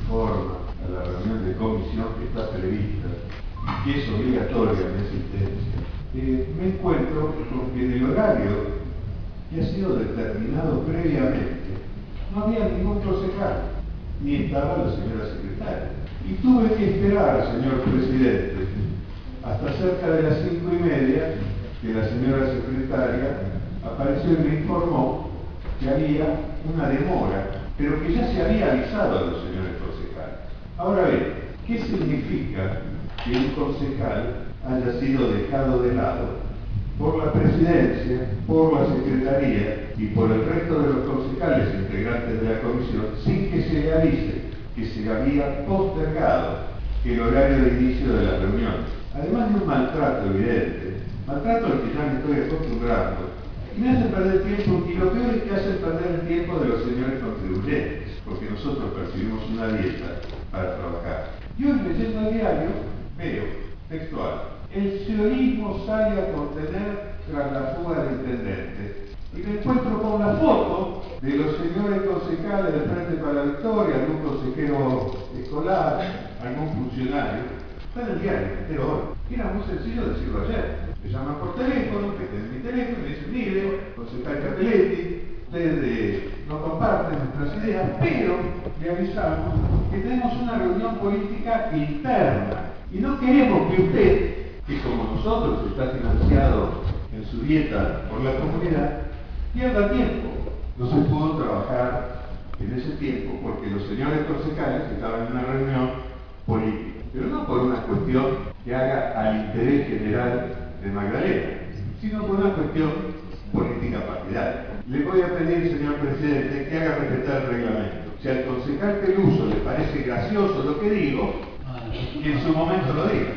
informa a la reunión de comisión que está prevista y que es obligatoria mi asistencia, me encuentro con que en el horario que ha sido determinado previamente no había ningún concejal, ni estaba la señora secretaria. Y tuve que esperar, señor presidente, hasta cerca de las 5:30 que la señora secretaria apareció y me informó que había una demora, pero que ya se había avisado a los señores concejales. Ahora bien, ¿qué significa que un concejal haya sido dejado de lado por la presidencia, por la secretaría y por el resto de los concejales integrantes de la comisión sin que se le avise que se había postergado el horario de inicio de la reunión? Además de un maltrato evidente, maltrato al que ya me estoy acostumbrando, y me hace perder tiempo, y lo peor es que hace perder el tiempo de los señores contribuyentes, porque nosotros percibimos una dieta para trabajar. Y hoy leyendo el diario, veo, textual, el seorismo sale a contener tras la fuga del intendente. Y me encuentro con la foto de los señores concejales del Frente para la Victoria, algún consejero escolar, algún funcionario. Está en el diario, me entero hoy. Era muy sencillo decirlo ayer. Me llaman por teléfono, que tienen mi teléfono, y me dicen, mire, concejal Capelletti, ustedes no comparten nuestras ideas, pero le avisamos que tenemos una reunión política interna. Y no queremos que usted, que como nosotros está financiado en su dieta por la comunidad, pierda tiempo. No se pudo trabajar en ese tiempo porque los señores concejales estaban en una reunión política, pero no por una cuestión que haga al interés general de Magdalena, sino por una cuestión política partidaria. Le voy a pedir, señor presidente, que haga respetar el reglamento. Si al concejal Peluso le parece gracioso lo que digo, que en su momento lo diga.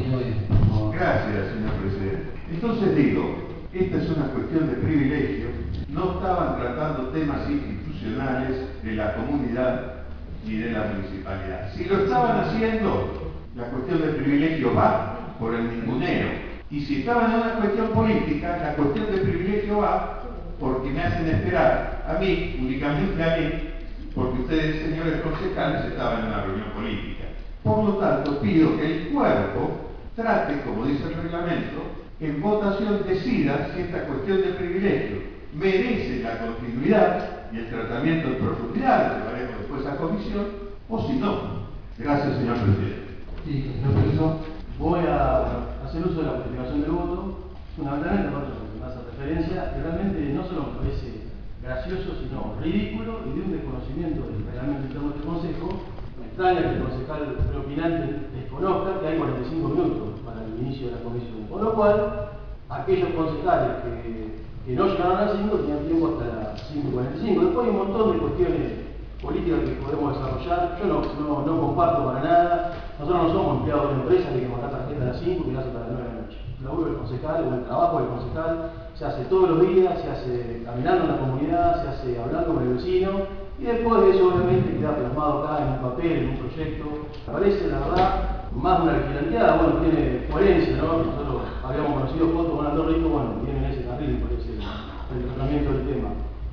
Gracias, señor presidente. Entonces digo, esta es una cuestión de privilegio. No estaban tratando temas institucionales de la comunidad ni de la municipalidad. Si lo estaban haciendo, la cuestión de privilegio va por el ninguneo. Y si estaban en una cuestión política, la cuestión de privilegio va porque me hacen esperar a mí, únicamente a mí, porque ustedes, señores concejales, estaban en una reunión política. Por lo tanto, pido que el cuerpo trate, como dice el reglamento, en votación decida si esta cuestión de privilegio merece la continuidad y el tratamiento en profundidad, lo llevaremos después a comisión, o si no. Gracias, señor presidente. Sí, señor presidente. Voy a hacer uso de la justificación del voto, fundamentalmente por lo que me hace referencia, que realmente no solo me parece gracioso, sino ridículo y de un desconocimiento del reglamento interno del Consejo. Me extraña que el concejal preopinante desconozca que hay 45 minutos para el inicio de la comisión, con lo cual aquellos concejales que no llegaron a las 5 tenían tiempo hasta las 5:45. Después hay un montón de cuestiones políticas que podemos desarrollar. Yo no comparto para nada. Nosotros no somos empleados de una empresa que mandar tarjeta a las 5 y que la hace para las 9 de la noche. El laburo del concejal o el trabajo del concejal se hace todos los días, se hace caminando en la comunidad, se hace hablando con el vecino y después de eso obviamente queda plasmado acá en un papel, en un proyecto. Me parece, la verdad, más una vigilanteada. Bueno, tiene coherencia, ¿no? Nosotros habíamos conocido fotos con Aldo Rico, bueno, tienen ese carril, por ese el tratamiento del tema.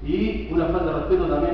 Y una falta de respeto también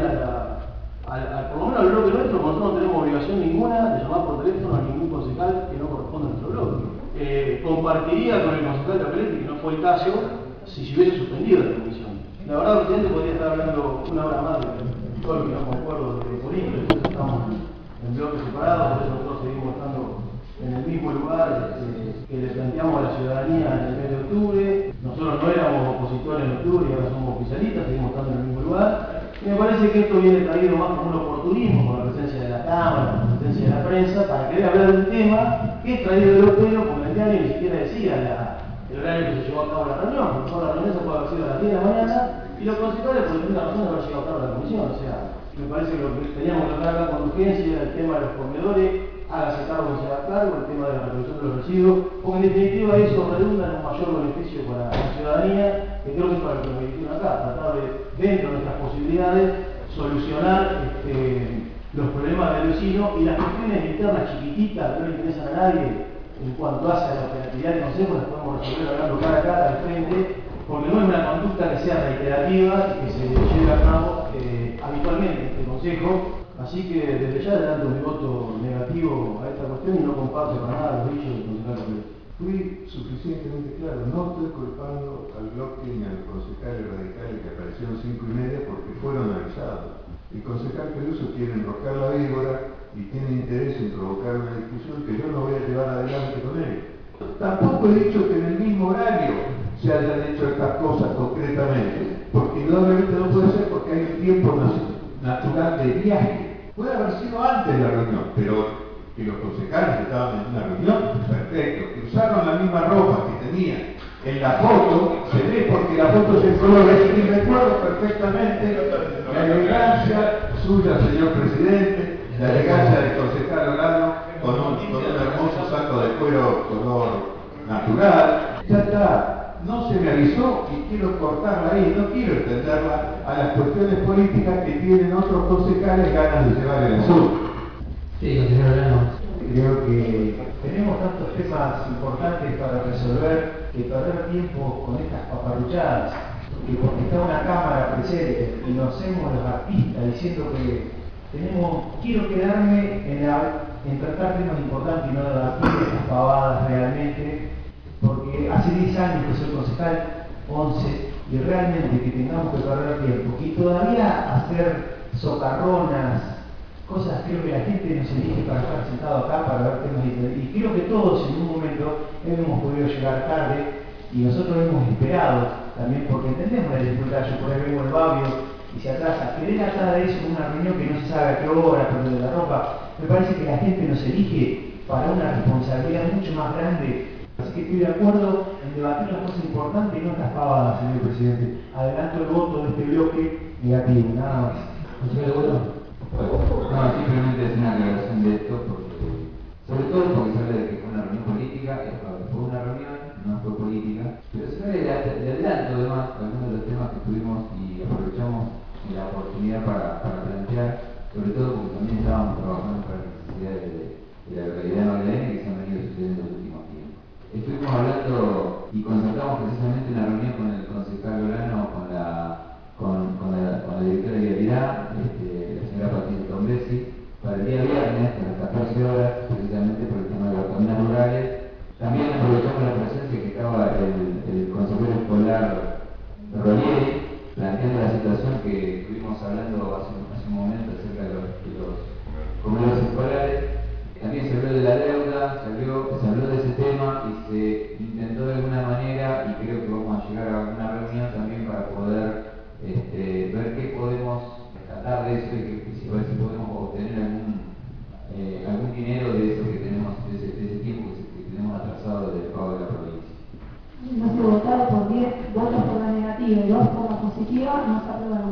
por lo menos al bloque nuestro, nosotros no tenemos obligación ninguna de llamar por teléfono a ningún concejal que no corresponda a nuestro bloque. Compartiría con el concejal Capelletti, que no fue el caso, si se hubiese suspendido la comisión. La verdad, el presidente podría estar hablando una hora más de todo lo que no concuerdo de política, entonces estamos en bloques separados, por eso nosotros seguimos estando en el mismo lugar que le planteamos a la ciudadanía en el mes de octubre. Nosotros no éramos opositores en octubre y ahora somos oficialistas, seguimos estando en el mismo lugar. Y me parece que esto viene traído más como un oportunismo con la presencia de la Cámara, con la presencia de la prensa, para querer hablar de un tema que es traído de los pelos, porque el diario ni siquiera decía el horario que se llevó a cabo la reunión. Por favor, la reunión se puede haber sido a las 10 de la mañana y los concejales por tener razón de haber llegado a cabo la comisión. O sea, me parece que lo que teníamos que tratar acá con urgencia era el tema de los comedores, hágase cargo que se haga cargo, el tema de la recolección de los residuos, porque en definitiva eso redunda en un mayor beneficio para la ciudadanía, que creo que es para lo que nos dirigimos acá, tratar de, dentro de nuestras posibilidades, solucionar los problemas del vecino y las cuestiones internas chiquititas que no le interesan a nadie en cuanto hace a la operatividad del consejo, las podemos resolver hablando cara a cara al frente, porque no es una conducta que sea reiterativa y que se lleve a cabo habitualmente en este consejo. Así que desde ya adelanto mi voto negativo a esta cuestión y no comparto para nada los dichos del concejal Romero. Fui suficientemente claro, no estoy culpando al bloque ni al concejal radical que apareció en 5:30 porque fueron avisados. El concejal Peluso quiere enroscar la víbora y tiene interés en provocar una discusión que yo no voy a llevar adelante con él. Tampoco he dicho que en el mismo horario se hayan hecho estas cosas concretamente, porque indudablemente no puede ser porque hay un tiempo natural de viaje. Puede haber sido antes de la reunión, pero que los concejales estaban en una reunión, perfecto, que usaron la misma ropa que tenían en la foto, se ve porque la foto es en colores, y recuerdo perfectamente la elegancia suya, señor presidente, la elegancia del concejal Olano con un hermoso saco de cuero color natural. Ya está, no se me avisó y quiero cortarla ahí, no quiero extenderla a las cuestiones políticas que tienen otros concejales ganas de llevar el asunto. Sí, consejero Olano. Creo que tenemos tantos temas importantes para resolver que perder tiempo con estas paparruchadas, que porque está una cámara presente y nos hacemos los artistas diciendo que quiero quedarme en tratar temas importantes y no debatir estas pavadas realmente, porque hace 10 años que soy concejal, 11, y realmente que tengamos que perder tiempo y todavía hacer socarronas, cosas. Creo que la gente nos elige para estar sentado acá, para ver temas diferentes, y creo que todos en un momento hemos podido llegar tarde y nosotros hemos esperado también porque entendemos la dificultad. Yo por ahí vengo el Babio y se atrasa, querer atrás de eso en una reunión que no se sabe a qué hora, pero de la ropa, me parece que la gente nos elige para una responsabilidad mucho más grande. Así que estoy de acuerdo en debatir las cosas importantes y no estas pavadas, señor presidente. Adelanto el voto de este bloque negativo, nada más. Consejero Olano. No, simplemente es una aclaración de esto, sobre todo porque se habla de que fue una reunión política, fue una reunión, no fue política, pero se habla de adelanto además algunos de los temas que tuvimos y aprovechamos la oportunidad para plantear, sobre todo porque también estábamos trabajando para las necesidades de la localidad de Magdalena que se han venido sucediendo en los últimos tiempos. Estuvimos hablando y concertamos precisamente una reunión con el concejal Olano, con la directora de Vialidad, la señora Patricia Tombesi, para el día viernes a las 14 horas, precisamente por el tema de las caminas rurales. También aprovechamos la presencia que estaba el consejero escolar Rolieri, planteando la situación que estuvimos hablando hace un momento acerca de los comedores escolares. También se habló de la deuda, se habló de ese tema y se intentó de alguna manera, y creo que vamos a llegar a una reunión también para poder ver qué podemos tratar de eso y a ver si podemos obtener algún dinero de eso que tenemos, de ese tiempo que tenemos atrasado del pago de la provincia. No se votado por 10 votos por la negativa y 2 por la positiva, no se aprueba